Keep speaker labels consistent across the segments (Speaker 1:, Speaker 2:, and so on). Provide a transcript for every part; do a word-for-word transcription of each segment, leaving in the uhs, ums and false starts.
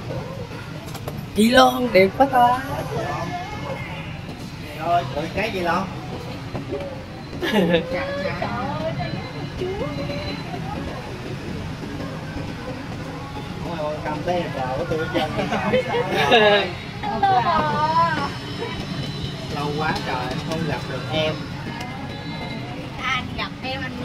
Speaker 1: Chị Loan đẹp quá ta.
Speaker 2: Rồi, rồi cái gì Loan? Ôi, cầm tay bò của tôi chân. Lâu quá trời không gặp được em.
Speaker 3: Anh gặp em anh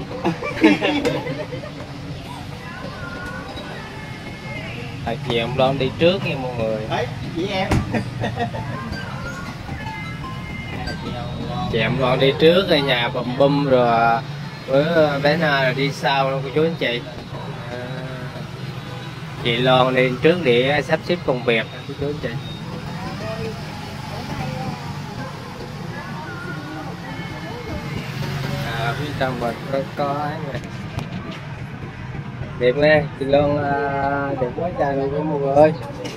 Speaker 1: Tại chị ông Loan đi trước nha mọi người.
Speaker 2: Đấy, chị em.
Speaker 1: Chị em Loan đi trước ở nhà bùm bum rồi với bé Na rồi đi sau luôn cô chú anh chị. À, chị Loan đi trước để sắp xếp công việc cô chú anh chị. À, phía trong mình có có ấy này. Đẹp nghe, chị Loan uh, đẹp quá trời luôn mọi người ơi.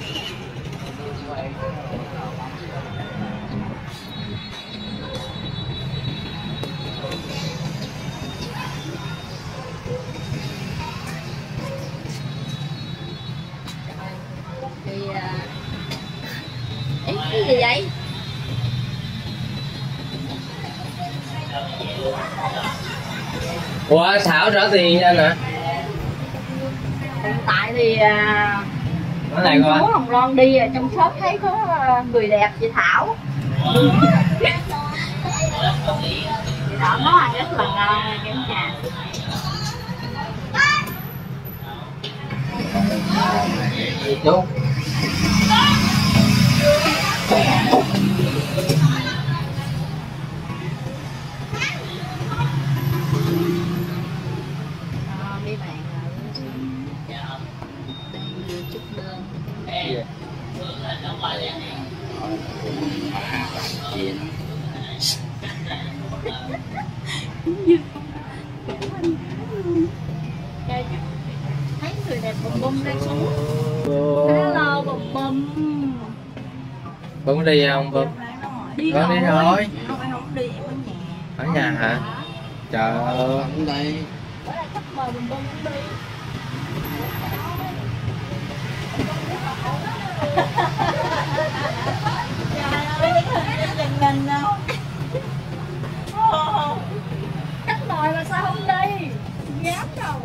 Speaker 3: thì ý cái gì vậy?
Speaker 1: Ủa Thảo trả tiền cho anh hả?
Speaker 3: Hiện tại thì
Speaker 1: Nói này coi.
Speaker 3: Phố Hồng Loan đi trong shop thấy có người đẹp chị Thảo. Chị Thảo nấu ăn rất là ngon cả nhà.
Speaker 1: Gì chú?
Speaker 3: Đi bạn đi chút đơn. Thấy người đẹp bùm bùm đang xuống. Hello bùm bùm.
Speaker 1: Bấm đi không Bấm?
Speaker 3: Đi
Speaker 1: Bấm đi thôi.
Speaker 3: Không em không đi, em ở nhà.
Speaker 1: Ở nhà hả? Trời ơi.
Speaker 2: Ở đây.
Speaker 3: Bữa nay khách mời bùm bùm cũng đi. Trời ơi, nhìn mình không? Khách mời mà sao không đi? Dám đâu.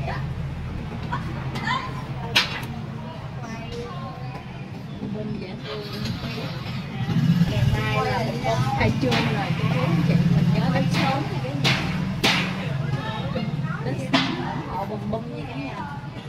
Speaker 3: Bùm dễ thương. Ngày mai là bùm bùm khai trương rồi cô chú anh chị mình nhớ đến sớm nha cả nhà. Đến sớm ủng hộ bùm bùm nha cả nhà.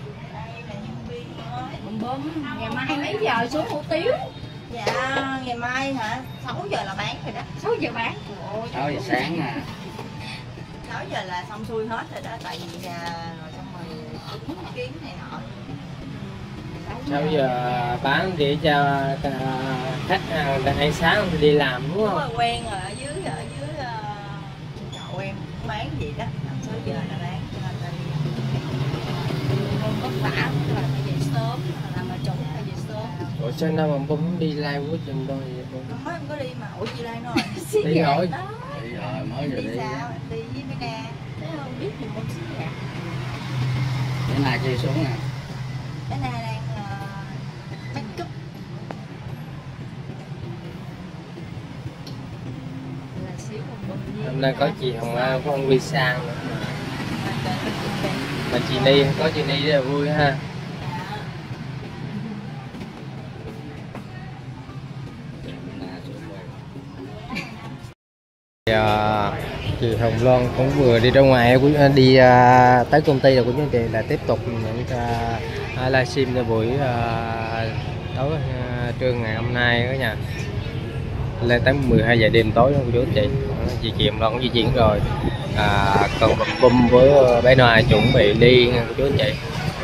Speaker 3: Bùm bùm, ngày mai mấy giờ xuống hủ tiếu?
Speaker 4: Dạ, ngày mai hả? sáu giờ là bán rồi đó.
Speaker 3: sáu giờ bán.
Speaker 4: Ôi,
Speaker 2: sáu giờ sáng nè.
Speaker 4: sáu giờ là xong xuôi hết rồi đó, tại vì à, rồi xong rồi cúng kiến này nọ.
Speaker 1: sáu giờ bán để cho uh, khách uh, ăn sáng thì đi làm đúng
Speaker 4: Đúng
Speaker 1: không?
Speaker 4: rồi, quen rồi, ở dưới ở dưới uh, chậu em bán gì đó, sáu giờ là bán cho nên là không vất vả, là phải về sớm, làm ở trống phải về sớm.
Speaker 1: Ủa sao nào mà bấm đi live quá chừng đôi vậy Bấm?
Speaker 4: Mới em có đi mà, ủa chị Lan nói
Speaker 1: Đi rồi.
Speaker 2: Đi rồi, mới giờ
Speaker 4: đi
Speaker 2: đi.
Speaker 4: sao? Đi với mấy Na.
Speaker 3: Thế không biết thì con xí dạ.
Speaker 2: Cái này kia xuống nè.
Speaker 4: Cái Na đang uh, make up.
Speaker 3: Là xíu bùm bùm với
Speaker 1: Hôm nay có chị Hồng An, có ông Vi Sang nữa. Mà chị Ni, có chị Ni rất là vui ha. Giờ chị Hồng Loan cũng vừa đi ra ngoài đi uh, tới công ty rồi của chúng chị là tiếp tục những uh, livestream cho buổi uh, tối uh, trưa ngày hôm nay đó nha, lên tới mười hai giờ đêm tối của chú chị. Chị chị Hồng Loan cũng di chuyển rồi, à, còn bùm bum với bé Noa chuẩn bị đi của chú chị.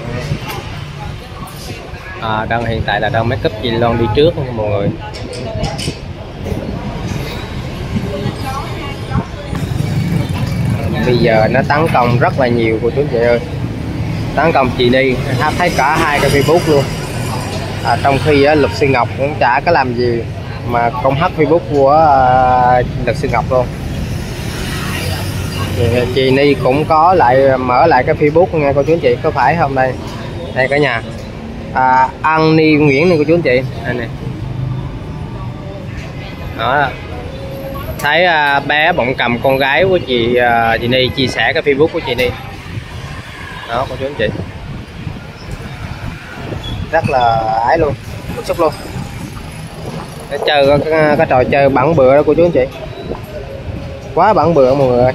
Speaker 1: À, đang hiện tại là đang make up chị Loan đi trước nha mọi người. Bây giờ nó tấn công rất là nhiều của chú chị ơi, tấn công chị đi thấy cả hai cái Facebook luôn, à, trong khi á, Luật Sư Ngọc cũng chả có làm gì mà công hack Facebook của uh, Luật Sư Ngọc luôn. Thì chị Ni cũng có lại mở lại cái Facebook nghe cô chú chị, có phải không đây? Đây cả nhà, à, An Ni Nguyễn này cô chú anh chị. Đây này. Đó, thấy à, bé bỗng cầm con gái của chị à, chị Ni chia sẻ cái Facebook của chị Ni. Đó cô chú anh chị, rất là ái luôn, bức xúc luôn. Để chơi cái, cái trò chơi bẩn bựa đó cô chú anh chị, quá bẩn bựa mọi người ơi.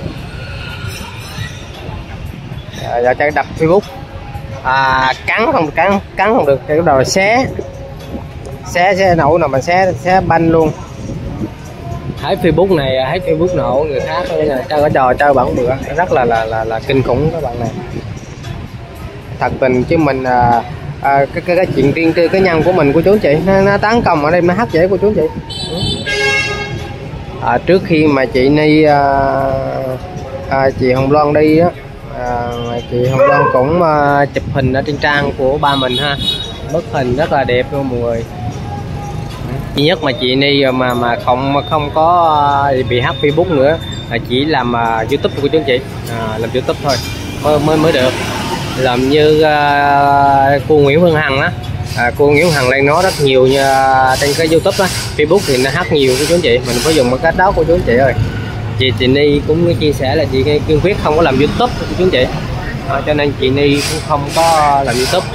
Speaker 1: À, giờ chơi đặt Facebook à, cắn không cắn cắn không được cái đầu xé xé xé nổ nào mà xé xé banh luôn. Thấy Facebook này thấy Facebook nổ người khác đây là chơi cái trò chơi bẩn bựa rất là là là, là kinh khủng các bạn này. Thật tình chứ mình à, à, cái, cái cái chuyện riêng tư cá nhân của mình của chú anh chị nó, nó tấn công ở đây nó hát dễ của chú anh chị. À, trước khi mà chị Ni à, à, chị Hồng Loan đi á, à, chị Hồng Loan cũng à, chụp hình ở trên trang của ba mình ha, bức hình rất là đẹp luôn mọi người. Duy nhất mà chị Ni mà mà không không có bị hack Facebook nữa, là chỉ làm uh, YouTube của chú anh chị, à, làm YouTube thôi mới mới mới được. Làm như uh, cô Nguyễn Phương Hằng á, à, cô Nguyễn Phương Hằng lên nó rất nhiều như, uh, trên cái YouTube á, Facebook thì nó hack nhiều của chú anh chị, mình phải dùng một cách đó của chú anh chị ơi. Chị chị Ni cũng chia sẻ là chị kiên quyết không có làm YouTube của chú anh chị, à, cho nên chị Ni cũng không có làm YouTube.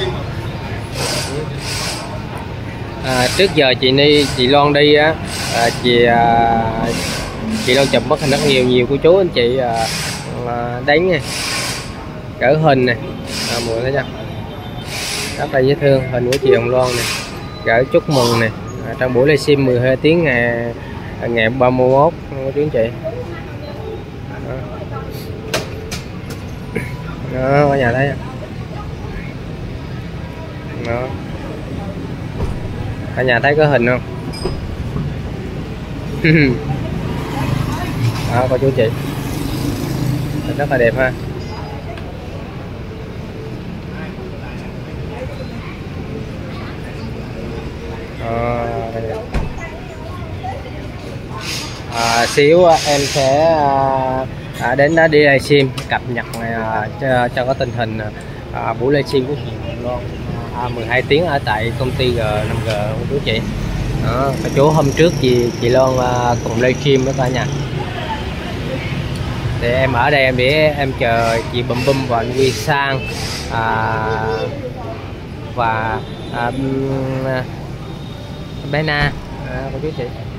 Speaker 1: À, trước giờ chị Ni chị Loan đi á, à, chị à, chị Loan chụp bức hình rất nhiều nhiều của chú anh chị à, à, đánh này, cỡ hình này, à, mọi người thấy chưa, rất là dễ thương. Hình của chị Hồng Loan này, gửi chúc mừng này, à, trong buổi livestream mười hai tiếng ngày ngày ba mươi mốt của chú anh chị. Đó, đó cả nhà thấy không? Đó, cả nhà thấy có hình không? Đó cô chú chị, rất là đẹp ha. Đó, à, xíu em sẽ à, đến đó đi livestream cập nhật à, cho, cho có tình hình à, buổi livestream của chị Hồng Loan à, mười hai tiếng ở tại công ty G năm G của chú chị. Đó, cái chỗ hôm trước chị chị Loan à, cùng livestream với cả nhà. Thì em ở đây em để em chờ chị Bum Bum và anh Quy Sang à, và à, bé Na à, của chú chị.